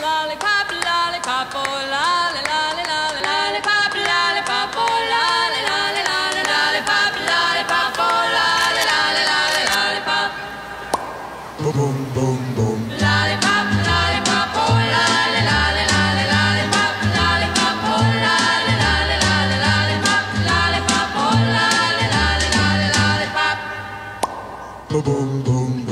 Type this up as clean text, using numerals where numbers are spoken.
Lollipop, lollipop, oh, lolly, lolly, lolly, lollipop, lollipop, oh, lolly, lolly, lolly, lollipop, lollipop, oh, lolly, lolly, lolly, lollipop. Boom, boom, boom, boom. Lollipop, lollipop, oh, lolly, lolly, lolly, lollipop, lollipop, oh, lolly, lolly, lolly, lollipop, lollipop, oh, lolly, lolly, lolly, lollipop. Boom, boom, boom, boom.